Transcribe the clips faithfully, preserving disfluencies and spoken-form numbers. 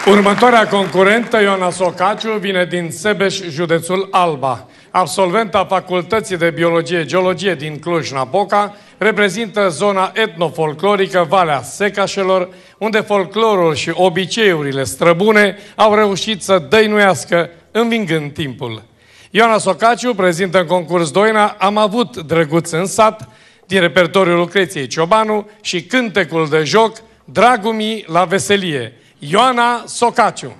Următoarea concurentă, Ioana Socaciu, vine din Sebeș, județul Alba. Absolventa Facultății de Biologie-Geologie din Cluj-Napoca, reprezintă zona etnofolclorică Valea Secașelor, unde folclorul și obiceiurile străbune au reușit să dăinuiască învingând timpul. Ioana Socaciu prezintă în concurs Doina Am avut drăguț în sat, din repertoriul Lucreției Ciobanu, și cântecul de joc Dragul mi la veselie. Ioana Socaciu.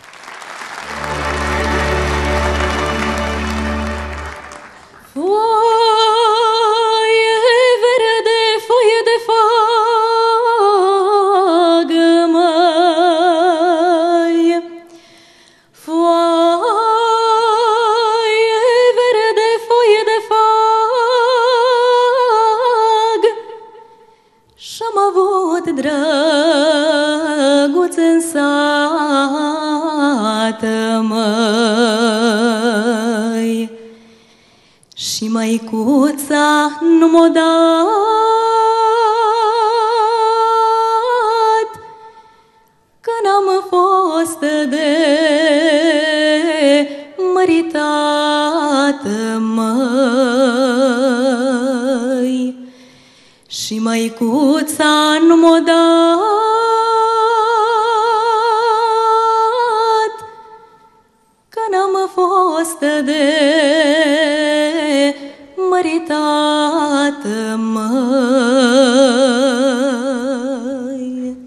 Foaie verde, foaie de fag, măi. Foaie verde, foaie de fag, și-am avut drăguț în sat, măi. Și măicuța nu m-a dat, că n-am fost de măritat, măi. Și măicuța nu m-a dat, că n-am fost de măritat, măi.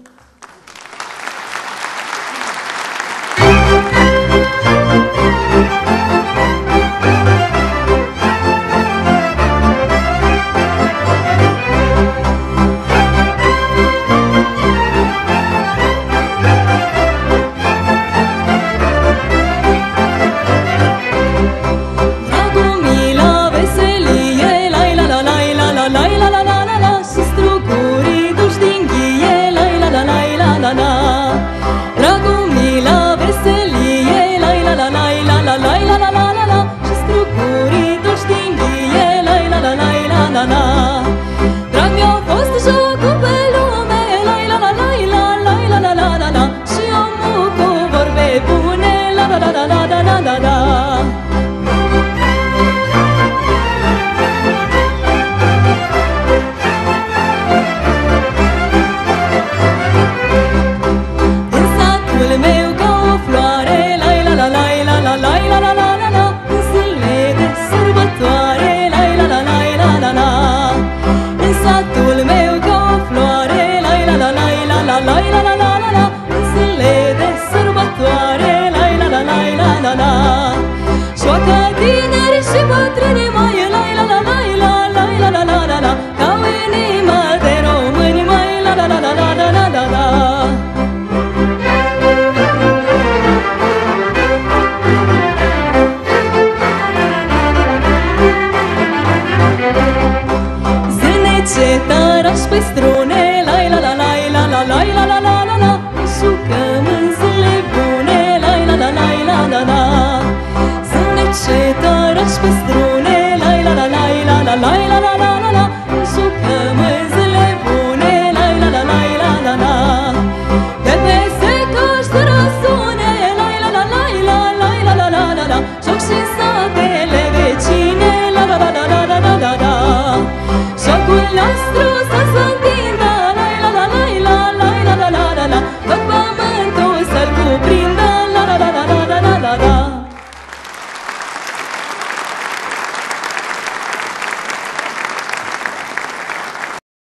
Drag mi-a fost jocul pe lume, la la la la la la la la la la la.